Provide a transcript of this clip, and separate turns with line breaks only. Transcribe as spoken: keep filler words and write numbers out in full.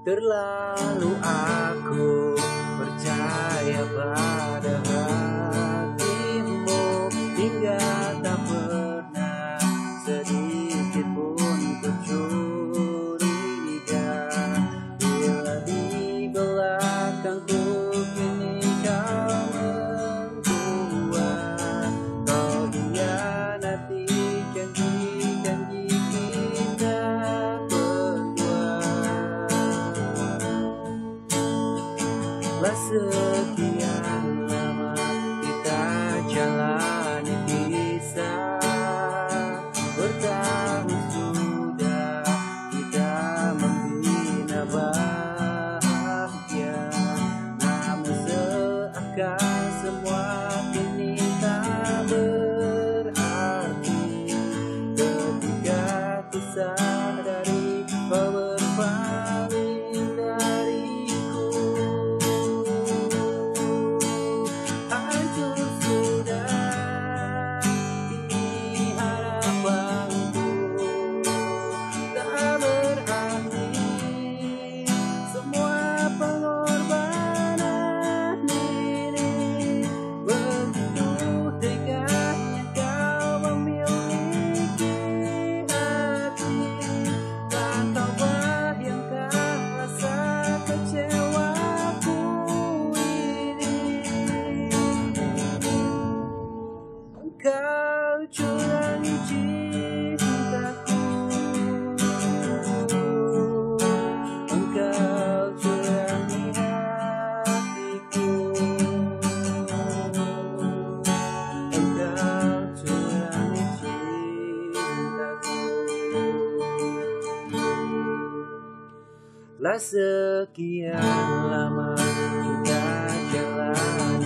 Terlalu aku percaya pada hatimu, hingga tak pernah sedikit pun ku curiga. Bila di belakangku kini kau membuat, kau hianati janji-janji kita berdua. Lah sekian lama kita jalani kisah, bertahun sudah kita membina bahagia. Namun seakan semua kini tak berarti, ketika ku sadari kau berpaling dariku. Hancur sudah kini harapanku, tak berarti semua pengorbanan ini. Begitu teganya kau memiliki hati, tak kau bayangkan rasa kecewaku ini. Engkau curangi cintaku, engkau curangi hatiku, engkau curangi cintaku. Lah sekian lama kita jalan